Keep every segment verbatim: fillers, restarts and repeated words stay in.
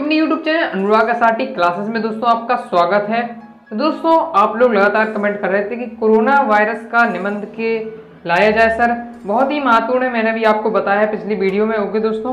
अपने YouTube channel Anurag Asati classes में दोस्तों आपका स्वागत है। तो दोस्तों आप लोग लगातार कमेंट कर रहे थे कि कोरोना वायरस का निबंध के लाया जाए सर, बहुत ही महत्वपूर्ण है। मैंने भी आपको बताया है पिछली वीडियो में। ओके दोस्तों,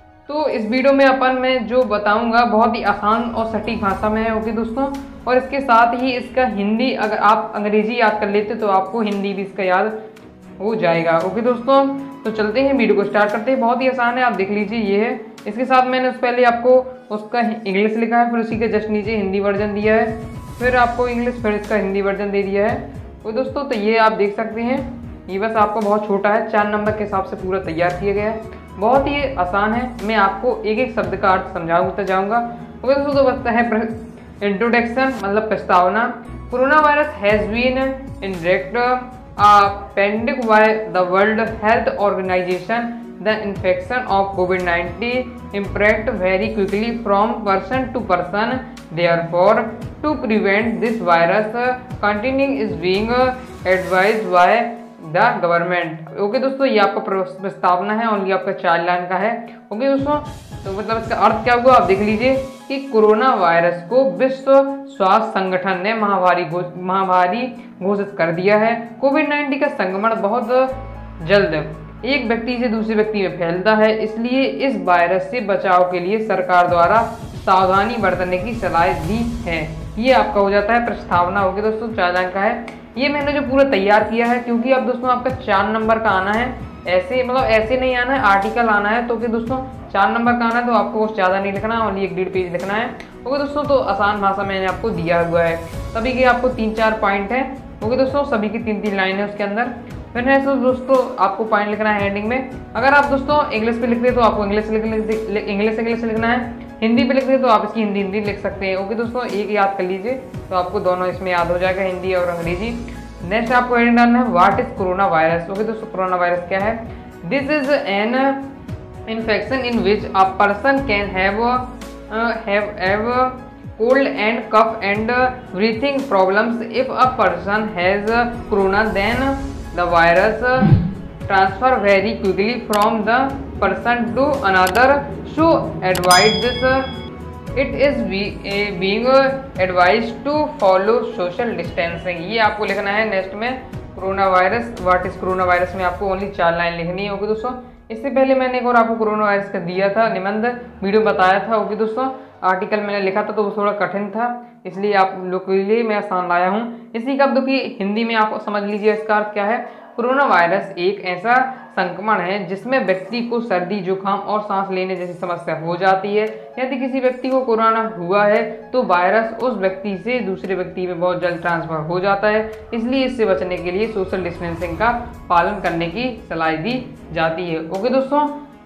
तो इस वीडियो में अपन मैं जो बताऊंगा बहुत ही आसान और सटीक भाषा में है। ओके दोस्तों, और इसके साथ ही इसका हिंदी, अगर आप अंग्रेजी याद कर लेते तो आपको हिंदी भी इसका याद हो जाएगा। ओके दोस्तों, तो चलते हैं वीडियो को स्टार्ट करते हैं। बहुत ही आसान है, आप देख लीजिए। ये है, इसके साथ मैंने उस पहले आपको उसका इंग्लिश लिखा है, फिर उसी के जस्ट नीचे हिंदी वर्जन दिया है, फिर आपको इंग्लिश, फिर इसका हिंदी वर्जन दे दिया है। तो दोस्तों तो ये आप देख सकते हैं, ये बस आपको बहुत छोटा है, चार नंबर के हिसाब से पूरा तैयार किया गया है। बहुत ही आसान है, मैं आपको एक एक शब्द का अर्थ समझाता जाऊँगा। ओके दोस्तों, तो बचता है इंट्रोडक्शन, मतलब प्रस्तावना। Corona virus has been inject a pandemic by the World Health Organization. The infection of COVID nineteen spread very quickly from person to person. Therefore, to prevent this virus continuing is being advised by the government. Okay दोस्तों, ये आपका प्रस्तावना है और ये आपका चार line का है। ओके दोस्तों, तो मतलब इसका अर्थ क्या हुआ, आप देख लीजिए कि कोरोना वायरस को विश्व स्वास्थ्य संगठन ने महामारी महामारी घोषित कर दिया है। कोविड नाइन्टीन का संक्रमण बहुत जल्द एक व्यक्ति से दूसरे व्यक्ति में फैलता है, इसलिए इस वायरस से बचाव के लिए सरकार द्वारा सावधानी बरतने की सलाह दी है। ये आपका हो जाता है प्रस्तावना। ओके दोस्तों, चार लाइन का है। ये मैंने जो पूरा तैयार किया है, क्योंकि अब दोस्तों आपका चार नंबर का आना है, ऐसे मतलब ऐसे नहीं आना है, आर्टिकल आना है। तो कि दोस्तों चार नंबर का आना है, तो आपको कुछ ज़्यादा नहीं लिखना है, ओनली एक डेढ़ पेज लिखना है। ओके दोस्तों, तो आसान भाषा मैंने आपको दिया हुआ है। सभी के आपको तीन चार पॉइंट है। ओके दोस्तों, सभी की तीन तीन लाइन है उसके अंदर। फिर दोस्तों आपको पॉइंट लिखना है हेडिंग में। अगर आप दोस्तों इंग्लिश पे लिख रहे तो आपको इंग्लिश इंग्लिश इंग्लिश लिखना है, हिंदी पे लिख रहे तो आप इसकी हिंदी हिंदी लिख सकते हैं। ओके दोस्तों, एक याद कर लीजिए तो आपको दोनों इसमें याद हो जाएगा, हिंदी और अंग्रेजी। नेक्स्ट आपको हेडिंग डालना है, what is corona virus. Okay दोस्तों, कोरोना वायरस क्या है? This is an infection in which a person can have have have cold and cough and breathing problems. If a person has corona, then the virus transfer very quickly from the person to another. So advise this, it is be, uh, being advised to follow social distancing. ये आपको लिखना है। Next में corona virus, what is corona virus में आपको only चार line लिखनी है। ओके दोस्तों, इससे पहले मैंने एक और आपको कोरोना वायरस का दिया था निबंध, वीडियो बताया था। ओके दोस्तों, आर्टिकल मैंने लिखा था तो वो थोड़ा कठिन था, इसलिए आप लोग के लिए मैं आसान लाया हूँ। इसी का अब देखिए हिंदी में आप समझ लीजिए इसका अर्थ क्या है। कोरोना वायरस एक ऐसा संक्रमण है जिसमें व्यक्ति को सर्दी, जुकाम और सांस लेने जैसी समस्या हो जाती है। यदि किसी व्यक्ति को कोरोना हुआ है तो वायरस उस व्यक्ति से दूसरे व्यक्ति में बहुत जल्द ट्रांसफर हो जाता है, इसलिए इससे बचने के लिए सोशल डिस्टेंसिंग का पालन करने की सलाह दी जाती है। ओके दोस्तों,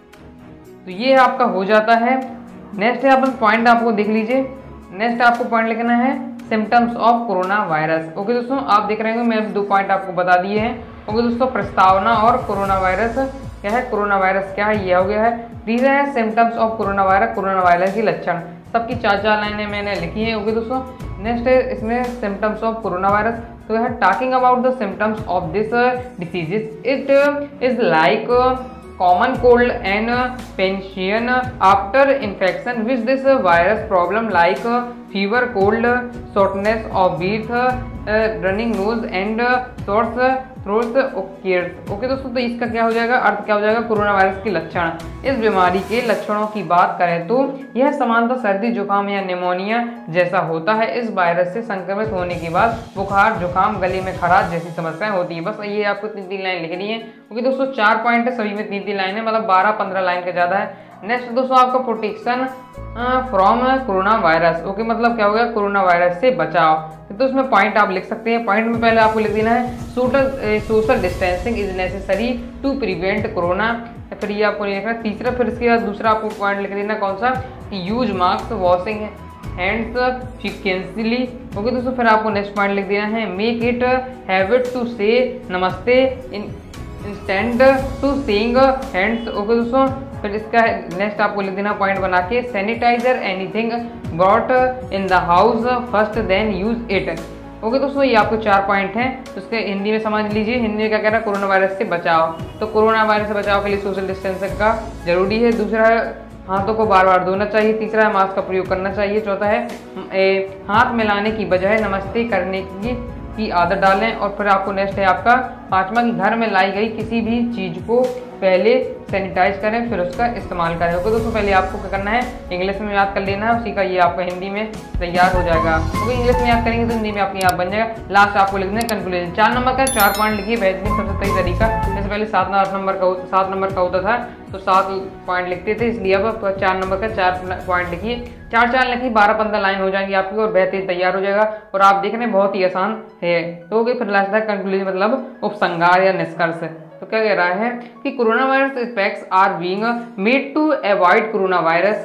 तो ये आपका हो जाता है। नेक्स्ट है अपन पॉइंट, आपको देख लीजिए। नेक्स्ट आपको पॉइंट लिखना है symptoms of corona virus. Okay दोस्तों, आप देख रहे होंगे मैं दो पॉइंट आपको बता दिए हैं। ओके दोस्तों, प्रस्तावना और कोरोना वायरस क्या है, कोरोना वायरस क्या है, ये हो गया है। तीसरा है symptoms of corona virus, corona virus के लक्षण। सबकी चार चार लाइनें मैंने लिखी है। ओके दोस्तों, नेक्स्ट है इसमें सिम्टम्स ऑफ कोरोना वायरस। तो है talking about the symptoms of this diseases, it is like common cold and pension after infection with this virus problem like fever, cold, shortness of breath, uh, running nose and throat throat occurs. Okay दोस्तों, तो इसका क्या हो जाएगा, अर्थ क्या हो जाएगा, corona virus के लक्षण। इस बीमारी के लक्षणों की बात करें तो यह सामान्यतः सर्दी, जुकाम या निमोनिया जैसा होता है। इस वायरस से संक्रमित होने के बाद बुखार, जुकाम, गले में खराश जैसी समस्याएं होती है। बस ये आपको तीन तीन लाइन लिखनी है। ओके दोस्तों, चार पॉइंट है, सभी में तीन तीन लाइन है, मतलब बारह पंद्रह लाइन का ज़्यादा है। नेक्स्ट दोस्तों आपका protection from corona virus. Okay, मतलब क्या हो गया, कोरोना वायरस से बचाव। तो उसमें पॉइंट आप लिख सकते हैं। पॉइंट में पहले आपको लिख देना है social social distancing is necessary to prevent corona. फिर ये आपको लिखना है तीसरा। फिर इसके बाद दूसरा आपको पॉइंट लिख देना कौन सा, use mask, washing hands frequently. Okay दोस्तों, फिर आपको नेक्स्ट पॉइंट लिख देना है make it habit to say namaste in instant to saying hands. Okay दोस्तों, फिर इसका नेक्स्ट आपको लिख देना पॉइंट बना के sanitiser anything brought in the house first then use it. Okay दोस्तों, ये आपको चार पॉइंट हैं, तो उसके हिंदी में समझ लीजिए। हिंदी में क्या कह रहा है, कोरोना वायरस से बचाव। तो कोरोना वायरस से बचाव के लिए सोशल डिस्टेंसिंग का जरूरी है। दूसरा है हाथों को बार बार धोना चाहिए। तीसरा है मास्क का प्रयोग करना चाहिए। चौथा है ए, हाथ मिलाने की बजाय नमस्ते करने की की आदत डालें। और फिर आपको नेक्स्ट है आपका पांचवा कि घर में लाई गई किसी भी चीज को पहले सैनिटाइज करें फिर उसका इस्तेमाल करें। ओके दोस्तों, पहले आपको क्या करना है, इंग्लिश में याद कर लेना है, उसी का ये आपका हिंदी में तैयार हो जाएगा। क्योंकि इंग्लिश में याद करेंगे तो हिंदी में आपके यहाँ बन जाएगा। लास्ट आपको लिखना है कंक्लूजन। चार नंबर का चार पॉइंट लिखिए, बेहतरीन सबसे सही तरीका। जैसे पहले सात आठ नंबर का सात नंबर का होता था तो सात पॉइंट लिखते थे, इसलिए अब चार नंबर का चार पॉइंट लिखिए। चार चार लिखिए, बारह पंद्रह लाइन हो जाएंगी आपकी और बेहतरीन तैयार हो जाएगा और आप देखने बहुत ही आसान है। तो फिर लास्ट है कंक्लूजन मतलब उपसंहार या निष्कर्ष। तो क्या कह रहा है कि corona virus effects are being made to avoid corona virus.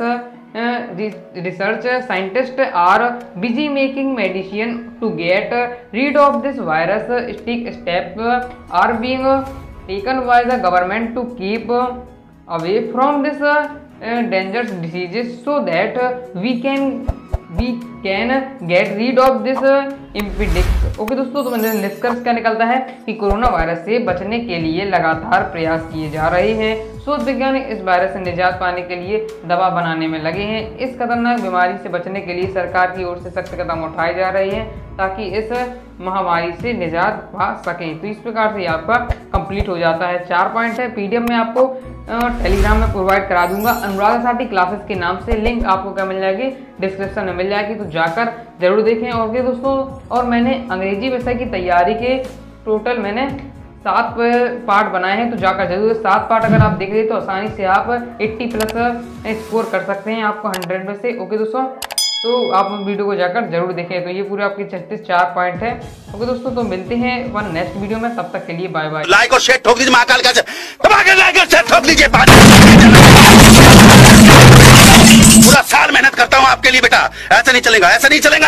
Research scientist are busy making medicine to get rid of this virus. Stick step are being taken by the government to keep away from this dangerous diseases so that we can we can get rid of this epidemic। Okay दोस्तों, तो निष्कर्ष क्या निकलता है कि corona virus से बचने के लिए लगातार प्रयास किए जा रहे हैं। शोध वैज्ञानिक इस वायरस से निजात पाने के लिए दवा बनाने में लगे हैं। इस खतरनाक बीमारी से बचने के लिए सरकार की ओर से सख्त कदम उठाए जा रहे हैं ताकि इस महामारी से निजात पा सके। तो इस प्रकार से आपका कंप्लीट हो जाता है। चार पॉइंट है, पीडीएफ में आपको टेलीग्राम में प्रोवाइड करा दूंगा। अनुराग साथी क्लासेस के नाम से लिंक आपको क्या मिल जाएगी, डिस्क्रिप्शन में मिल जाएगी, तो जाकर जरूर देखें। और दोस्तों, और मैंने अंग्रेजी विषय की तैयारी के टोटल मैंने सात पार्ट बनाए हैं, तो जाकर जरूर सात पार्ट अगर आप देख ले तो आसानी से आप अस्सी प्लस स्कोर कर सकते हैं आपको हंड्रेड में से। ओके दोस्तों, तो आप वीडियो को जाकर जरूर देखें। तो ये पूरे आपके छत्तीस चार पॉइंट है। ओके दोस्तों, तो मिलते हैं वन नेक्स्ट वीडियो में, तब तक के लिए बाय बाय। लाइक और शेयर ठोक दीजिए, महाकाल का लाइक और शेयर ठोक दीजिए। पूरा साल मेहनत करता हूँ आपके लिए बेटा, ऐसा नहीं चलेगा, ऐसा नहीं चलेगा।